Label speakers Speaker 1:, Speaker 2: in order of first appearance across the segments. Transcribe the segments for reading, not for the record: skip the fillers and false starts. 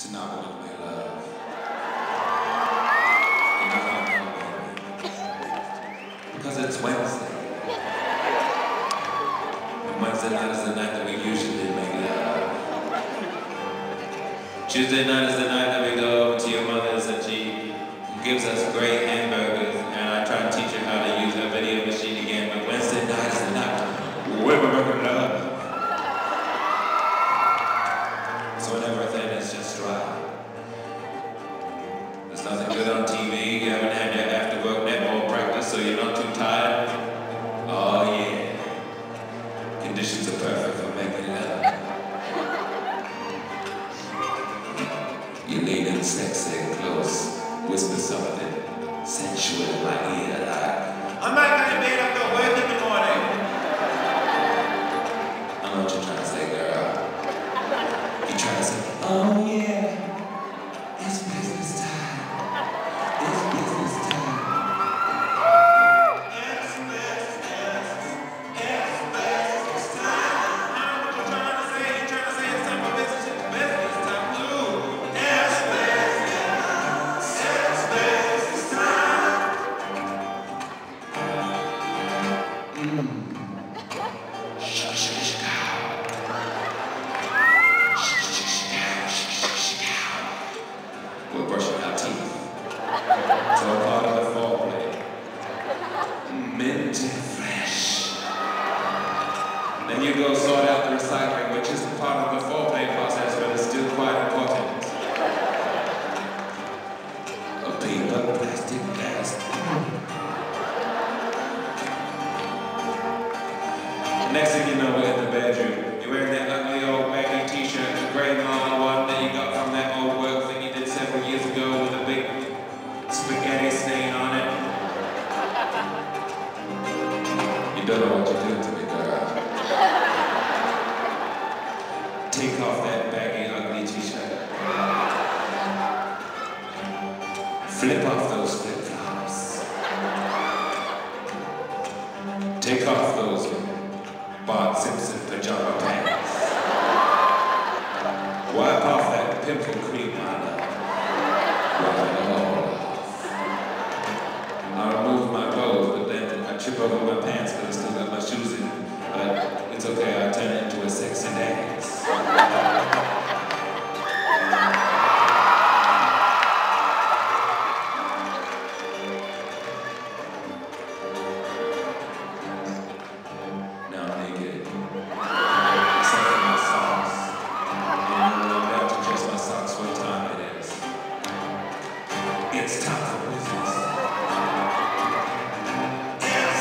Speaker 1: to not want to make love. You're not gonna know, baby. Because it's Wednesday. And Wednesday night is the night that we usually make love. Tuesday night is the night that we go over to your mother's and she gives us great hamburgers, and I try and teach her how to use her video machine again. But Wednesday night is the night we're making love. So whenever everything is just dry, there's nothing good on TV, you haven't had your after work netball practice, so you're not too tired. Oh yeah, conditions are perfect for making love. You lean in sexy and close, whisper something sensual in my ear like, I'm not gonna be up to work in the morning. I know what you're trying to say, girl. You're trying to say, oh yeah, it's business time. It's business time. It's business time. I know what you're trying to say. You're trying to say it's time for business. It's business time too. It's business time. We're brushing our teeth. It's all part of the foreplay. Minty fresh. Then you go sort out the recycling, which isn't part of the foreplay process, but it's still quite important. A paper, plastic, glass. Next thing you know, we're in the bedroom. You're wearing that ugly old baggy t-shirt, the gray mom one that you got from that old work thing you did several years ago with a big spaghetti stain on it. You don't know what you're doing to me, girl. Take off that baggy, ugly t-shirt. Flip off those flip-flops. Take off those Bart Simpson pajama pants. Wipe off that pimple cream, my love. Wipe it all off. I'll remove my clothes, but then I trip over my pants because I still got my shoes in. But it's okay, I'll turn it into a sexy dance. It's time for business. It's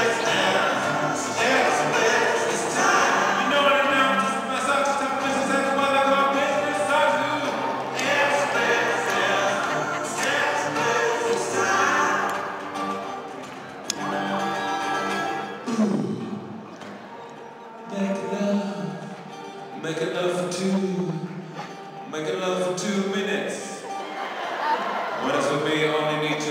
Speaker 1: business time. You know what I know? Just my socks, it's time for business. That's why they call business socks. It's business time. Making love for two. Making love for 2 minutes. When it's with me, only need